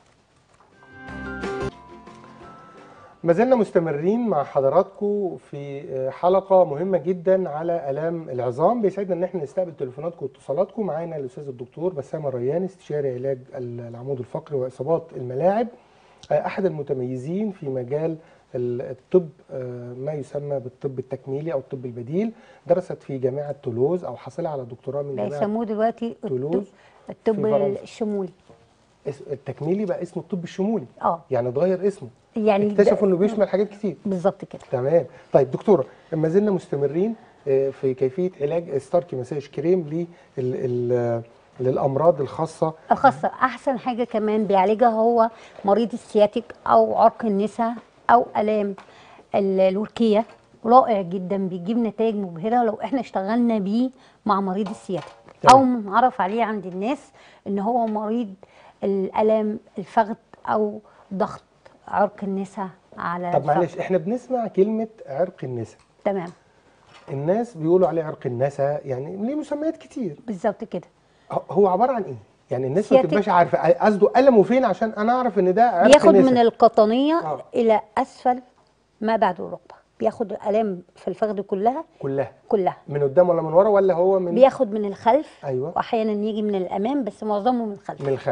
ما زلنا مستمرين مع حضراتكم في آه، حلقة مهمة جدا على آلام العظام. بيسعدنا ان احنا نستقبل تليفوناتكم واتصالاتكم. معانا الاستاذ الدكتور بسام الريان، استشاري علاج العمود الفقري واصابات الملاعب، آه، احد المتميزين في مجال ال- الطب، آه، ما يسمى بالطب التكميلي او الطب البديل. درست في جامعة تولوز او حصل على دكتوراه من جامعة بيسموه دلوقتي الطب تولوز الطب في فرنسا. الشمولي. اس- التكميلي بقى اسمه الطب الشمولي، اه يعني اتغير اسمه، يعني اكتشفوا ده- انه بيشمل حاجات كتير. بالظبط كده. تمام. طيب دكتوره، ما زلنا مستمرين آه، في كيفيه علاج ستاركي مساج كريم لل- ال- للامراض الخاصه. الخاصة أحسن حاجة كمان بيعالجها هو مريض السياتيك أو عرق النساء أو آلام ال- الوركية. رائع جدا، بيجيب نتائج مبهرة لو احنا اشتغلنا بيه مع مريض السياتيك، أو تمام. نعرف عليه عند الناس إن هو مريض الآلام الفخذ أو ضغط عرق النساء على طب الفخذ. معلش، احنا بنسمع كلمه عرق النساء، تمام، الناس بيقولوا عليه عرق النساء، يعني ليه مسميات كتير. بالظبط كده. ه- هو عباره عن ايه؟ يعني الناس ما سياتيك. بتبقاش عارفه قصده ألمه فين عشان انا اعرف ان ده عرق بياخد نساء. من القطنية آه. إلى أسفل ما بعد الركبة، بياخد الآلام في الفخذ كلها كلها كلها. من قدام ولا من ورا ولا هو من بياخد من الخلف، ايوه واحيانا يجي من الامام، بس معظمه من الخلف. من الخلف.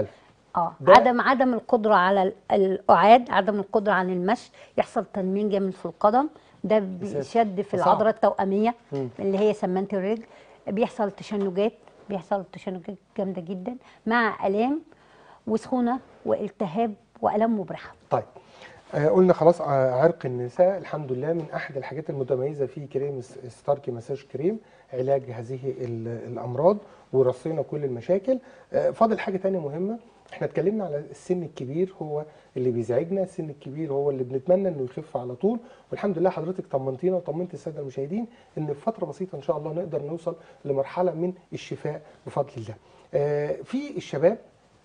اه عدم عدم القدره على ال- القعاد، عدم القدره على المشي، يحصل تنميل جامد في القدم، ده بيشد في صعب. العضله التوأميه مم. اللي هي سمنه الرجل، بيحصل تشنجات، بيحصل تشنجات جامده جدا مع الام وسخونه والتهاب والام مبرحه. طيب آه قلنا خلاص آه عرق النساء الحمد لله من احد الحاجات المتميزه في كريم س- ستاركي مساج كريم، علاج هذه ال- الامراض، ورصينا كل المشاكل. آه فاضل حاجه تانية مهمه، احنا اتكلمنا على السن الكبير هو اللي بيزعجنا، السن الكبير هو اللي بنتمنى انه يخف على طول، والحمد لله حضرتك طمنتينا وطمنت الساده المشاهدين ان في فتره بسيطه ان شاء الله نقدر نوصل لمرحله من الشفاء بفضل الله. آه في الشباب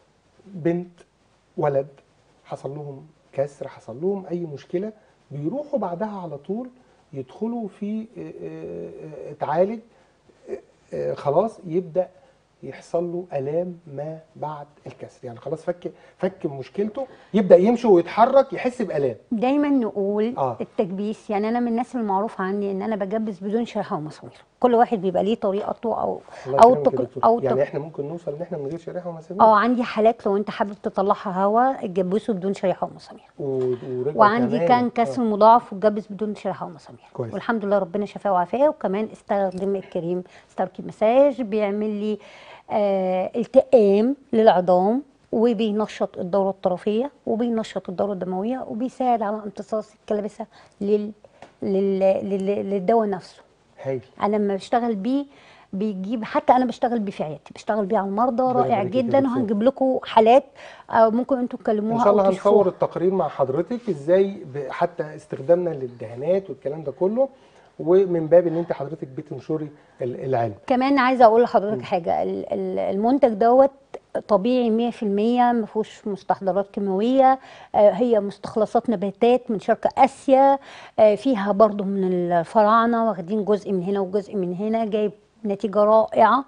بنت ولد حصل لهم كسر، حصل لهم اي مشكله، بيروحوا بعدها على طول يدخلوا في آه، آه، آه، اتعالج، آه، آه، خلاص يبدا يحصل له الام ما بعد الكسر، يعني خلاص فك فك مشكلته، يبدا يمشي ويتحرك يحس بالام. دايما نقول اه التكبيس، يعني انا من الناس المعروف عني ان انا بجبس بدون شريحه ومسامير، كل واحد بيبقى ليه طريقته او الله او يكرمك يا تق... دكتور، او يعني تق... احنا ممكن نوصل ان احنا من غير شريحه ومسامير. اه عندي حالات لو انت حابب تطلعها هوا اتجبسه بدون شريحه ومسامير، و- ورجعوا وعندي كمان كان اه كسر مضاعف واتجبس بدون شريحه ومسامير، كويس. والحمد لله ربنا شفاه وعافاه. وكمان استخدم الكريم ستاركي مساج بيعمل لي آه التئام للعظام، وبينشط الدوره الطرفيه، وبينشط الدوره الدمويه، وبيساعد على امتصاص الكلبسه لل... لل... لل... للدواء نفسه. هايل. انا لما بشتغل بيه بيجيب، حتى انا بشتغل بيه في عيادتي، بشتغل بيه على المرضى، ربنا رائع يبارك لك يا جدا، دكتور. وهنجيب لكم حالات آه، ممكن انتوا ان تكلموها شاء او الله هنصور تشوفوها. التقرير مع حضرتك ازاي ب- حتى استخدامنا للدهانات والكلام ده كله، ومن باب ان انت حضرتك بتنشري ال- العلم. كمان عايزه اقول لحضرتك م. حاجه، ال- ال- المنتج دوت طبيعي مية في المية، ما فيهوش مستحضرات كيماويه، آه، هي مستخلصات نباتات من شرق اسيا، آه، فيها برضو من الفراعنه، واخدين جزء من هنا وجزء من هنا، جايب نتيجه رائعه.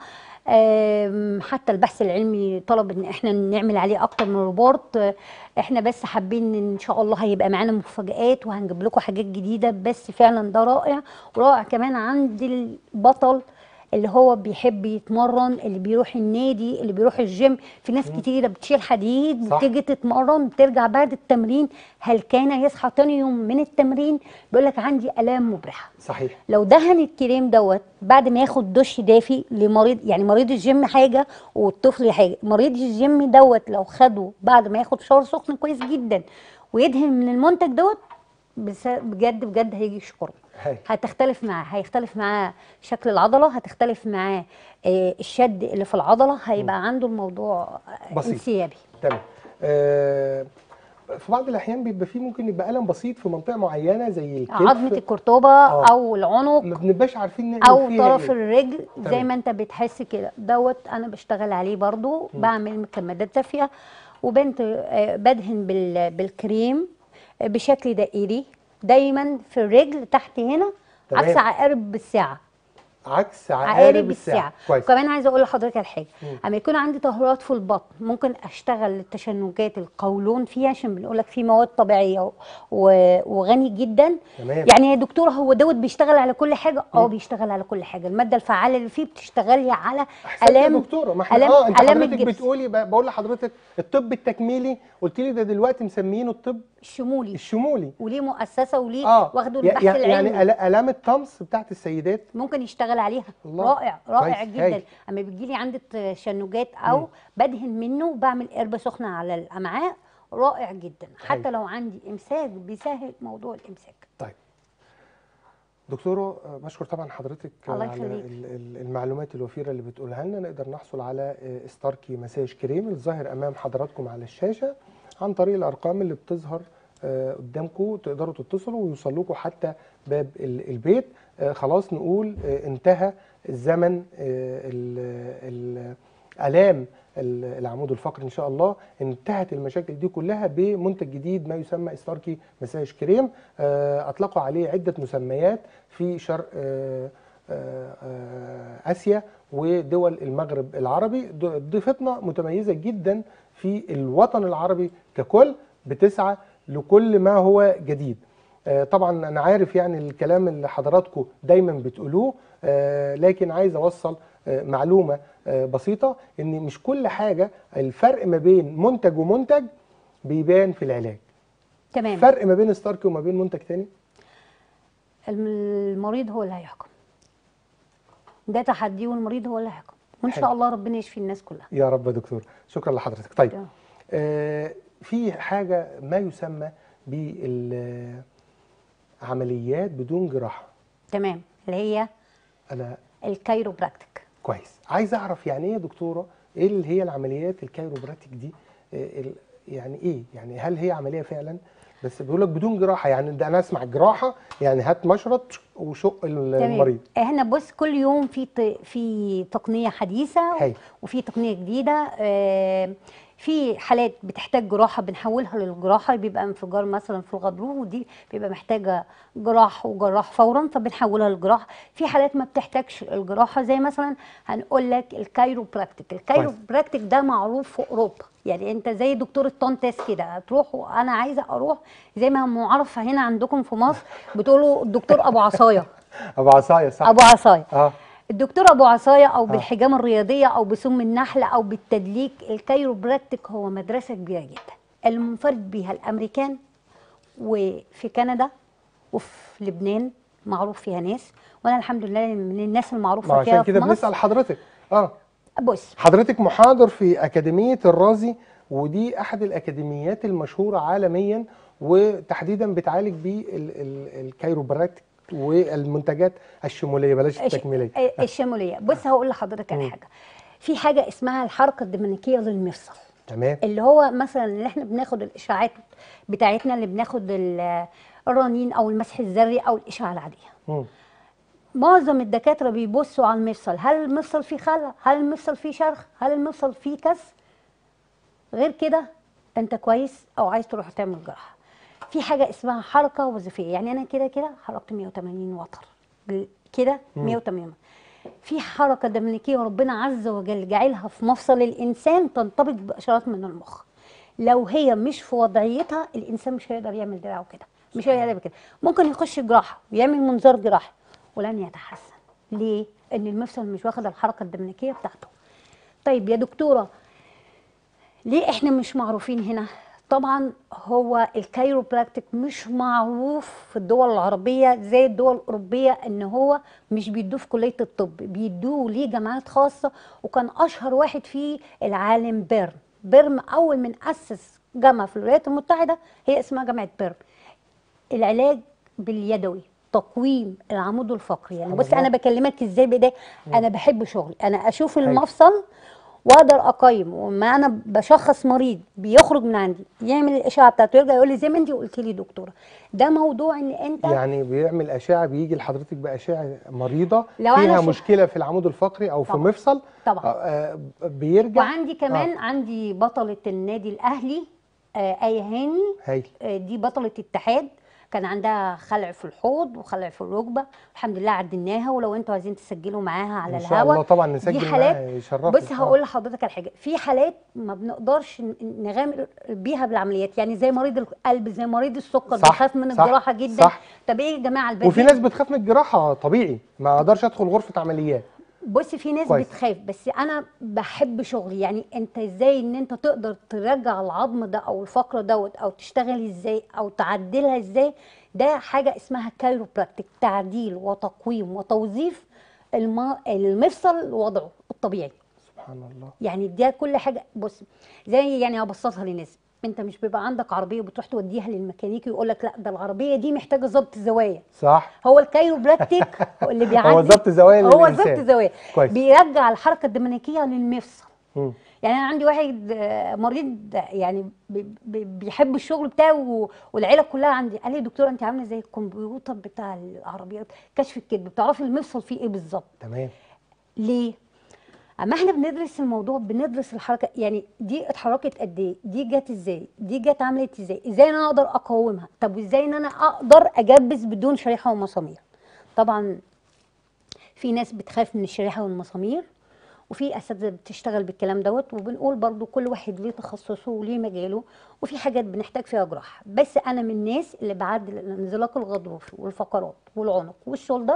آم، حتى البحث العلمي طلب ان احنا نعمل عليه اكتر من ريبورت، آه، احنا بس حابين ان شاء الله هيبقى معانا مفاجآت وهنجيب لكم حاجات جديده، بس فعلا ده رائع. ورائع كمان عند البطل اللي هو بيحب يتمرن، اللي بيروح النادي، اللي بيروح الجيم، في ناس مم. كتيره بتشيل حديد صح. بتيجي تتمرن بترجع بعد التمرين هلكانه، يصحى تاني يوم من التمرين بيقول لك عندي الام مبرحه. صحيح. لو دهن الكريم دوت بعد ما ياخد دش دافي لمريض، يعني مريض الجيم حاجه والطفل حاجه، مريض الجيم دوت لو خده بعد ما ياخد شاور سخن كويس جدا ويدهن من المنتج دوت، بس- بجد بجد هيجي يشكره. هاي. هتختلف معاه، هيختلف معاه شكل العضله، هتختلف معاه آه، الشد اللي في العضله، هيبقى عنده الموضوع آه، بسيط. انسيابي. تمام. آه في بعض الاحيان بيبقى فيه ممكن يبقى الم بسيط في منطقه معينه زي الكتف، عظمه القرطبه اه او ما العنق بنبقاش عارفين نعمل او فيها طرف ايه. الرجل، زي تمام. ما انت بتحس كده دوت، انا بشتغل عليه برضو، م. بعمل مكمدات دافيه، وبنت آه، بدهن بال- بالكريم آه، بشكل دائري دايما في الرجل تحت هنا، عكس تمام. عقارب بالساعه، عكس عقارب عقارب الساعه. الساعه. كويس. وكمان عايزه اقول لحضرتك على حاجه، مم. اما يكون عندي تهورات في البطن ممكن اشتغل التشنجات القولون فيها، عشان بنقول لك فيه مواد طبيعيه و- و- وغني جدا. تمام. يعني يا دكتوره هو دوت بيشتغل على كل حاجه؟ اه مم. بيشتغل على كل حاجه، الماده الفعاله اللي فيه بتشتغلي على احسنت يا الام دكتوره، ما احنا الام اه انت الام حضرتك الجبس بتقولي ب- بقول لحضرتك الطب التكميلي، قلت لي ده دلوقتي مسمينه الطب الشمولي، الشمولي. وليه مؤسسه وليه اه واخدوا يع- البحث يع- العلمي، يعني آلا- الام الطمس بتاعت السيدات. ممكن يشتغل عليها. الله. رائع رائع كويس. جدا. هايل. اما بيجي لي عندي تشنجات او مم. بدهن منه وبعمل قربة سخنه على الامعاء، رائع جدا. حتى هايل. لو عندي امساك بيسهل موضوع الامساك. طيب دكتوره، آه، بشكر طبعا حضرتك آه، الله على يخليك. ال- ال- المعلومات الوفيره اللي بتقولها لنا. نقدر نحصل على آه، ستاركي مساج كريم الظاهر امام حضراتكم على الشاشه عن طريق الارقام اللي بتظهر آه، قدامكم، تقدروا تتصلوا ويوصل لكم حتى باب ال- البيت. آه، خلاص نقول آه، انتهى الزمن آه، ال- الالام ال- العمود الفقري ان شاء الله، انتهت المشاكل دي كلها بمنتج جديد ما يسمى ستاركي مساج كريم. آه، اطلقوا عليه عده مسميات في شرق آه، آه، آه، اسيا ودول المغرب العربي. ض- ضيفتنا متميزه جدا في الوطن العربي ككل، بتسعى لكل ما هو جديد. آه، طبعا انا عارف يعني الكلام اللي حضراتكم دايما بتقولوه، آه، لكن عايز اوصل معلومه بسيطه، ان مش كل حاجه الفرق ما بين منتج ومنتج بيبان في العلاج. تمام. فرق ما بين ستاركي وما بين منتج تاني، المريض هو اللي هيحكم، ده تحدي والمريض هو اللي هيحكم، وان حلو. شاء الله ربنا يشفي الناس كلها يا رب يا دكتور. شكرا لحضرتك. طيب ده. آه في حاجه ما يسمى بالعمليات بدون جراحه. تمام، اللي هي انا الكايروبراكتيك. كويس، عايز اعرف يعني ايه يا دكتوره، ايه اللي هي العمليات الكايروبراكتيك دي؟ آه ال- يعني ايه؟ يعني هل هي عمليه فعلا؟ بس بيقول لك بدون جراحه، يعني ده انا اسمع جراحه يعني هات مشرط وشق المريض. تمام. احنا بص كل يوم في ت- في تقنيه حديثه هاي. وفي تقنيه جديده. آه، في حالات بتحتاج جراحه بنحولها للجراحه، بيبقى انفجار مثلا في الغضروف ودي بيبقى محتاجه جراح وجراح فورا فبنحولها للجراحه. في حالات ما بتحتاجش الجراحه، زي مثلا هنقول لك الكايروبراكتيك. الكايروبراكتيك ده معروف في اوروبا، يعني انت زي دكتور الطنطس كده هتروح، وانا عايزه اروح زي ما معرف هنا عندكم في مصر بتقولوا الدكتور ابو عصايه. ابو عصايه، صح. ابو عصايه. اه الدكتور ابو عصايه او آه. بالحجامه الرياضيه او بسم النحل او بالتدليك. الكايروبراكتيك هو مدرسه كبيره جدا المنفرد بيها الامريكان، وفي كندا وفي لبنان معروف فيها ناس، وانا الحمد لله من الناس ما المعروفه عشان فيها كده في مصر. بنسال حضرتك. اه بص حضرتك محاضر في اكاديميه الرازي، ودي احد الاكاديميات المشهوره عالميا، وتحديدا بتعالج بالكايروبراكتيك والمنتجات الشموليه، بلاش الش- التكميليه. الشموليه. بص هقول لحضرتك على مم. حاجه. في حاجه اسمها الحركه الديناميكيه للمفصل، تمام. اللي هو مثلا اللي احنا بناخد الاشعاعات بتاعتنا، اللي بناخد ال- الرنين او المسح الذري او الاشعه العاديه. مم. معظم الدكاتره بيبصوا على المفصل، هل المفصل فيه خلع، هل المفصل فيه شرخ، هل المفصل فيه كسر. غير كده انت كويس او عايز تروح تعمل جراحه. في حاجه اسمها حركه وظيفيه، يعني انا كده كده حركت مية وتمانين وتر كده مم. مية وتمانين. في حركه ديناميكيه ربنا عز وجل جعلها في مفصل الانسان تنطبق باشارات من المخ. لو هي مش في وضعيتها الانسان مش هيقدر يعمل دراعه كده، مش هيقدر يعمل كده. ممكن يخش جراحه ويعمل منظار جراحي ولن يتحسن. ليه؟ ان المفصل مش واخد الحركه الديناميكيه بتاعته. طيب يا دكتوره ليه احنا مش معروفين هنا؟ طبعا هو الكايروبراكتيك مش معروف في الدول العربيه زي الدول الاوروبيه، ان هو مش بيدوه في كليه الطب، بيدوه ليه جامعات خاصه. وكان اشهر واحد فيه العالم بيرن. بيرن اول من اسس جامعه في الولايات المتحده هي اسمها جامعه بيرن. العلاج باليدوي، تقويم العمود الفقري. يعني سبحان بص انا الله. بكلمك ازاي بايدي، انا بحب شغلي، انا اشوف هاي. المفصل واقدر اقيم. وما انا بشخص مريض بيخرج من عندي يعمل الاشعه بتاعته يرجع يقول لي زي ما انت قلت لي دكتوره، ده موضوع ان انت يعني بيعمل اشعه، بيجي لحضرتك باشعه مريضه لو فيها أنا ش- مشكله في العمود الفقري او في طبعا مفصل. طبعا. آه آه، بيرجع. وعندي كمان عندي بطله النادي الاهلي آه ايه هاني. هايل. آه دي بطله اتحاد، كان عندها خلع في الحوض وخلع في الركبه، الحمد لله عديناها. ولو انتوا عايزين تسجلوا معاها على ان شاء الله الهوا طبعا دي نسجل حالات. معاها، يشرفنا. بص هقول لحضرتك على حاجه، في حالات ما بنقدرش ن- نغامر بيها بالعمليات، يعني زي مريض القلب، زي مريض السكر صح بيخاف من صح الجراحه جدا. صح. طب ايه يا جماعه وفي البديل؟ ناس بتخاف من الجراحه، طبيعي ما اقدرش ادخل غرفه عمليات. بص في ناس كويس. بتخاف، بس انا بحب شغلي. يعني انت ازاي ان انت تقدر ترجع العظم ده او الفقره دوت او تشتغل ازاي او تعدلها ازاي، ده حاجه اسمها كايروبراكتيك، تعديل وتقويم وتوظيف الم- المفصل لوضعه الطبيعي. سبحان الله. يعني ده كل حاجه. بص زي يعني ابسطها للناس، انت مش بيبقى عندك عربيه وبتروح توديها للميكانيكي ويقول لك لا ده العربيه دي محتاجه ضبط زوايا. صح. هو الكايروبراكتيك هو اللي بيعدل هو ضبط زوايا هو للإنسان. ضبط زوايا كويس. بيرجع الحركه الديناميكيه للمفصل. مم. يعني انا عندي واحد آه، مريض يعني بي- بي- بيحب الشغل بتاعه و- والعيله كلها عندي، قال لي دكتوره انت عامله زي الكمبيوتر بتاع العربيات، كشف الكذب، بتعرفي المفصل فيه ايه بالظبط. تمام. ليه؟ اما احنا بندرس الموضوع بندرس الحركه، يعني دي اتحركت قد ايه، دي جت ازاي، دي جت عملت ازاي، ازاي انا اقدر اقاومها، طب وازاي ان انا اقدر اجبس بدون شريحه ومسامير. طبعا في ناس بتخاف من الشريحه والمسامير، وفي اساتذه بتشتغل بالكلام دوت، وبنقول برضو كل واحد ليه تخصصه وليه مجاله، وفي حاجات بنحتاج فيها جراحه. بس انا من الناس اللي بعدل الانزلاق الغضروفي والفقرات والعنق والشولدر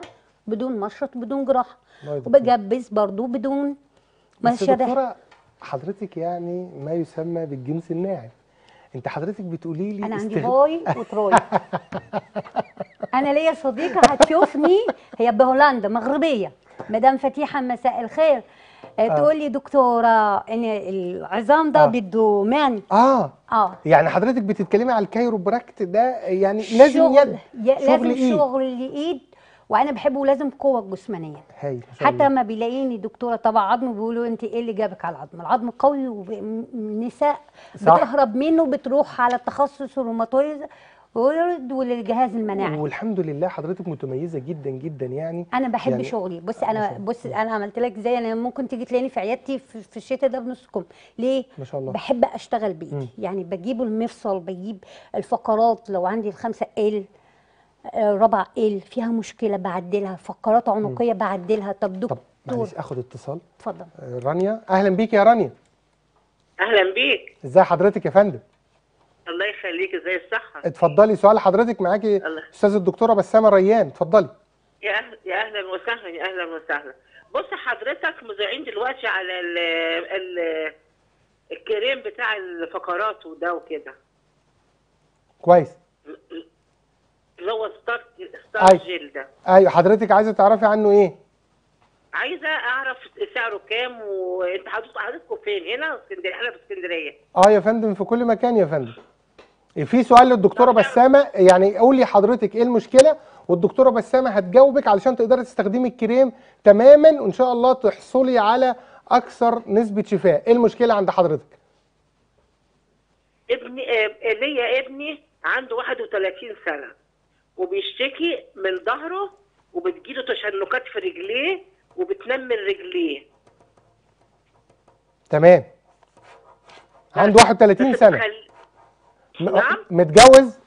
بدون مشرط بدون جراحه، الله يا دكتورة. وبجبس برضو بدون بس مشرط. دكتورة حضرتك يعني ما يسمى بالجنس الناعم. انت حضرتك بتقولي لي انا عندي استغ... باي وتراي. انا ليا صديقه هتشوفني، هي بهولندا مغربيه، مدام فتيحه مساء الخير. آه. تقول لي دكتوره ان العظام ده آه. بده ماني. اه اه يعني حضرتك بتتكلمي على الكايروبراكت ده، يعني لازم شغل يد ي- لازم إيد. شغل الايد، وانا بحبه لازم قوه جسمانيه. هاي ما شاء حتى الله. لما بيلاقيني دكتوره طبعا عظم بيقولوا انت ايه اللي جابك على العظم؟ العظم قوي والنساء صح. بتهرب منه، بتروح على التخصص الروماتويد والجهاز المناعي. والحمد لله حضرتك متميزه جدا جدا يعني. انا بحب يعني شغلي. بص ما انا شاء الله. بص انا عملت لك زي، انا ممكن تيجي تلاقيني في عيادتي في, في الشتاء ده بنص كم. ليه؟ ما شاء الله. بحب اشتغل بايدي. مم. يعني بجيب المفصل، بجيب الفقرات، لو عندي الخمسه ال آه، ربع ال فيها مشكله بعدلها، فقرات عنقيه بعدلها. طب طب دكتور معلش اخد اتصال. اتفضل. آه، رانيا، اهلا بيك يا رانيا. اهلا بيك. ازي حضرتك يا فندم؟ الله يخليك، ازاي الصحه؟ اتفضلي سؤال حضرتك، معاكي الله. استاذ الدكتوره بسامه ريان، اتفضلي. يا أهل... يا اهلا وسهلا، يا اهلا وسهلا. بص حضرتك مذيعين دلوقتي على ال... ال... الكريم بتاع الفقرات وده وكده، كويس. اللي هو ستار ستار أيوة. جيل ده. ايوه حضرتك عايزه تعرفي عنه ايه؟ عايزه اعرف سعره كام، وانت حضرتك حضرتكم فين؟ هنا في اسكندريه؟ انا في اسكندريه. اه يا فندم في كل مكان يا فندم. في سؤال للدكتوره طب بسامه، يعني قولي حضرتك ايه المشكله والدكتوره بسامه هتجاوبك علشان تقدري تستخدمي الكريم تماما، وان شاء الله تحصلي على اكثر نسبه شفاء. ايه المشكله عند حضرتك؟ ابني آه، ليا ابني عنده واحد وثلاثين سنه، وبيشتكي من ظهره، وبتجيله تشنكات في رجليه، وبتنمل رجليه. تمام. عنده واحد وثلاثين بس سنه. بتخل... م- نعم. متجوز؟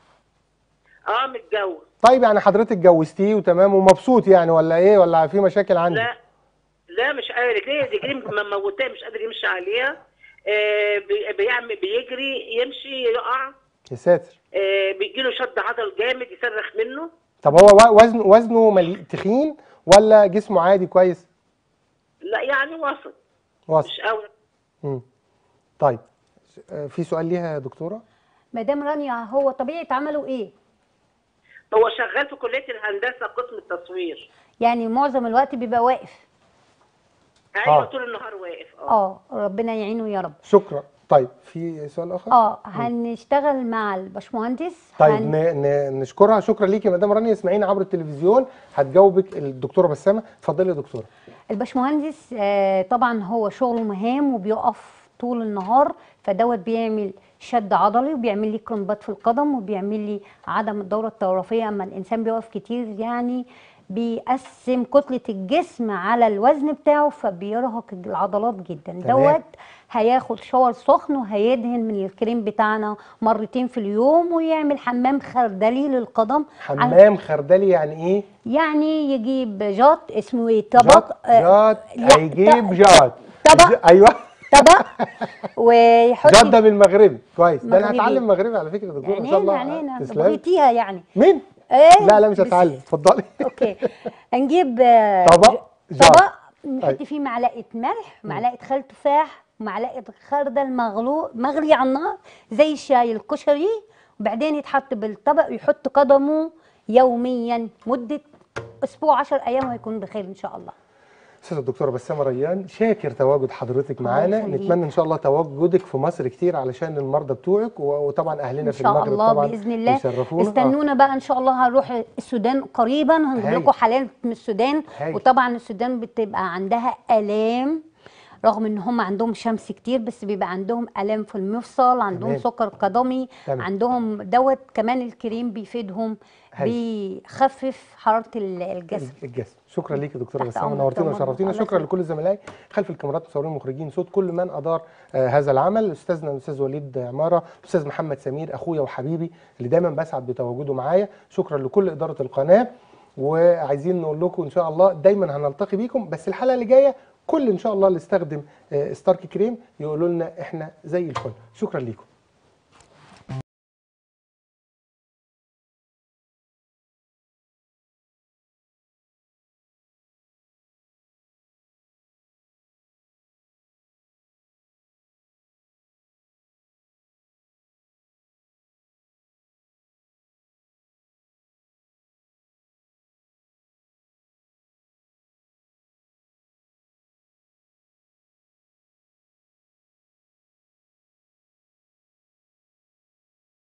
اه متجوز. طيب يعني حضرتك جوزتيه وتمام ومبسوط يعني، ولا ايه، ولا في مشاكل عنده؟ لا لا مش قادر، رجليه رجليه مموتاه، مش قادر يمشي عليها. آه بي- بيعمل بيجري يمشي يقع. يا ساتر. آه بيجيله شد عضل جامد يصرخ منه. طب هو وزن وزنه ملي... تخين ولا جسمه عادي كويس؟ لا يعني وسط، وسط. مش قوي. امم طيب آه، في سؤال ليها يا دكتوره؟ مدام رانيا، هو طبيعه عمله ايه؟ هو شغال في كليه الهندسه قسم التصوير. يعني معظم الوقت بيبقى واقف؟ ايوه آه. طول النهار واقف. اه اه ربنا يعينه يا رب. شكرا. طيب في سؤال اخر؟ اه هنشتغل مع الباشمهندس. طيب هن... ن... ن... نشكرها. شكرا ليكي يا مدام رانيا. اسمعينا عبر التلفزيون هتجاوبك الدكتوره بسامه. اتفضلي يا دكتوره. الباشمهندس آه طبعا هو شغله مهام وبيقف طول النهار، فدوت بيعمل شد عضلي وبيعمل لي كرامبات في القدم وبيعمل لي عدم الدوره الطرفيه. اما الانسان بيقف كتير يعني بيقسم كتله الجسم على الوزن بتاعه، فبيرهق العضلات جدا. تمام. دوت هياخد شاور سخن وهيدهن من الكريم بتاعنا مرتين في اليوم، ويعمل حمام خردلي للقدم. حمام خردلي يعني ايه؟ يعني يجيب جات اسمه ايه، طبق. جات. جات لا، هيجيب ط- جات. طبق. ايوه. طبق ويحط جات ده بالمغربي. كويس. ده انا مغربي. هتعلم مغربي على فكره يا دكتوره ان شاء الله. عينينا عينينا تسلمي. بغيتيها يعني. مين؟ ايه لا لا مش بس- هتعلم. اتفضلي. اوكي. هنجيب آه، طبق ج- جات. طبق نحط أيوة. فيه معلقه ملح، معلقه خل تفاح، معلقه خردل مغلو مغلي على النار زي الشاي الكشري، وبعدين يتحط بالطبق ويحط قدمه يوميا مده اسبوع عشر ايام وهيكون بخير ان شاء الله. استاذه الدكتوره بسامه ريان، شاكر تواجد حضرتك معانا. يخليك. نتمنى ان شاء الله تواجدك في مصر كتير علشان المرضى بتوعك، و- وطبعا اهلنا ان في شاء المغرب الله طبعا باذن الله. يشرفونا. استنونا بقى ان شاء الله. هنروح السودان قريبا، هنجيب هاي. لكم حالات من السودان. هاي. وطبعا السودان بتبقى عندها الام، رغم ان هم عندهم شمس كتير بس بيبقى عندهم الام في المفصل، عندهم تمام. سكر قدمي، تمام. عندهم دوت كمان الكريم بيفيدهم، هاي. بيخفف حراره ال- الجسم. الجسم. شكرا ليك يا دكتوره تحت بسامه، أمرك نورتينا طبعاً. وشرفتينا. الله شكرا يخليك. لكل زملائي خلف الكاميرات، مصورين مخرجين صوت، كل من ادار آه هذا العمل. استاذنا الاستاذ وليد عماره، الاستاذ محمد سمير اخويا وحبيبي اللي دايما بسعد بتواجده معايا. شكرا لكل اداره القناه، وعايزين نقول لكم ان شاء الله دايما هنلتقي بيكم، بس الحلقه اللي جايه كل ان شاء الله اللي استخدم آه ستارك كريم يقولوا لنا احنا زي الفل. شكرا ليكم.